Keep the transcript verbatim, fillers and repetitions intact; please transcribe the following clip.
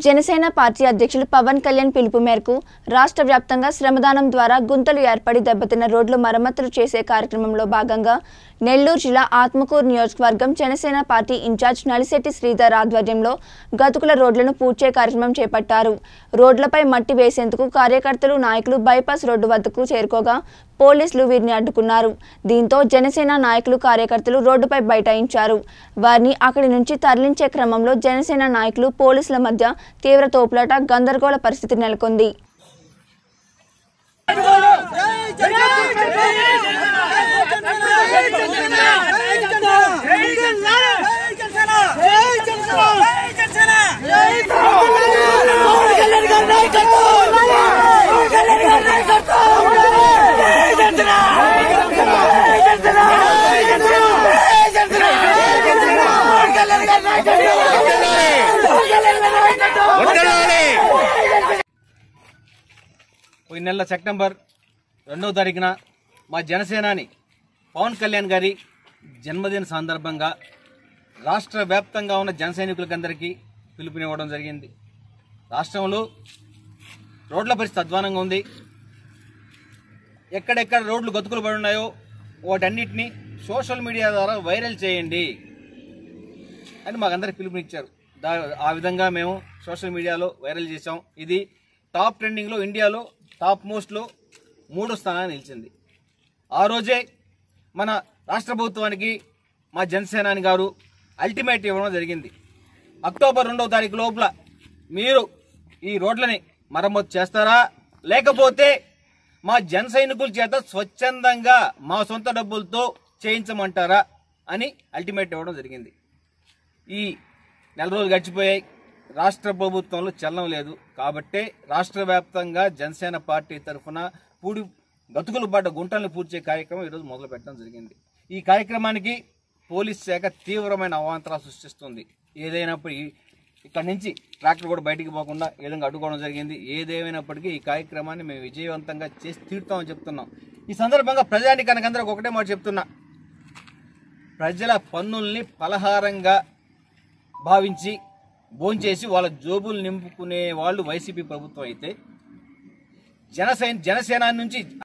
Janasena party అధ్యక్షులు పవన్ కళ్యాణ్ పిలుపు మేరకు రాష్ట్ర వ్యాప్తంగా శ్రమదానం ద్వారా గుంతలు ఏర్పడి దెబ్బతిన్న రోడ్లు మరమ్మతులు చేసే కార్యక్రమంలో భాగంగా నెల్లూరు జిల్లా ఆత్మకూరు నియోజకవర్గం జనసేన పార్టీ ఇన్ఛార్జ్ నలిశెట్టి శ్రీధర్ ఆధ్వర్యంలో గతుకుల రోడ్లను పూడ్చే కార్యక్రమం చేపట్టారు. రోడ్లపై మట్టి వేసేందుకు కార్యకర్తలు నాయకులు బైపాస్ రోడ్డు వద్దకు చేరుకోగా పోలీసులు వీరిని అడ్డుకున్నారు. దీంతో జనసేన నాయకులు కార్యకర్తలు రోడ్డుపై బైఠాయించారు. వారిని అక్కడి నుంచి తరలించే క్రమంలో జనసేన నాయకులు పోలీసుల మధ్య తీవ్ర తోపులాట గందరగోళ పరిస్థితి నెలకొంది. ఈ నెల సెప్టెంబర్ రెండవ తారీఖున మా జనసేనాని పవన్ కళ్యాణ్ గారి జన్మదిన సందర్భంగా రాష్ట్ర వ్యాప్తంగా ఉన్న జన సైనికులకందరికీ పిలుపునివ్వడం జరిగింది. రాష్ట్రంలో రోడ్ల పరిస్థితి అధ్వానంగా ఉంది. ఎక్కడెక్కడ రోడ్లు గతుకులు పడి ఉన్నాయో వాటన్నిటిని సోషల్ మీడియా ద్వారా వైరల్ చేయండి అని మాకందరికి పిలుపునిచ్చారు. దా ఆ విధంగా మేము సోషల్ మీడియాలో వైరల్ చేసాం. ఇది టాప్ ట్రెండింగ్లో ఇండియాలో టాప్ మోస్ట్లో మూడో స్థానాన్ని నిలిచింది. ఆ రోజే మన రాష్ట్ర ప్రభుత్వానికి మా జనసేనాని గారు అల్టిమేట్ ఇవ్వడం జరిగింది. అక్టోబర్ రెండవ తారీఖు లోపల మీరు ఈ రోడ్లని మరమ్మతు చేస్తారా, లేకపోతే మా జన సైనికుల చేత స్వచ్ఛందంగా మా సొంత డబ్బులతో చేయించమంటారా అని అల్టిమేట్ ఇవ్వడం జరిగింది. ఈ నెల రోజులు గడిచిపోయాయి. రాష్ట్ర ప్రభుత్వంలో చలనం లేదు. కాబట్టే రాష్ట్ర వ్యాప్తంగా జనసేన పార్టీ తరఫున పూడి గతుకులు పడ్డ గుంటలను పూడ్చే కార్యక్రమం ఈరోజు మొదలు పెట్టడం జరిగింది. ఈ కార్యక్రమానికి పోలీస్ శాఖ తీవ్రమైన అవాంతరాలు సృష్టిస్తుంది. ఏదైనప్పుడు ఇక్కడ నుంచి ట్రాక్టర్ కూడా బయటికి పోకుండా ఏ విధంగా అడ్డుకోవడం జరిగింది. ఏదేమైనప్పటికీ ఈ కార్యక్రమాన్ని మేము విజయవంతంగా చేసి తీరుతామని చెప్తున్నాం. ఈ సందర్భంగా ప్రజానికానికి అందరికి ఒకటే మాట చెప్తున్నా, ప్రజల పన్నుల్ని పలహారంగా భావించి భోంచేసి వాళ్ళ జోబులు నింపుకునే వాళ్ళు వైసీపీ ప్రభుత్వం అయితే జనసేన జనసేన నుంచి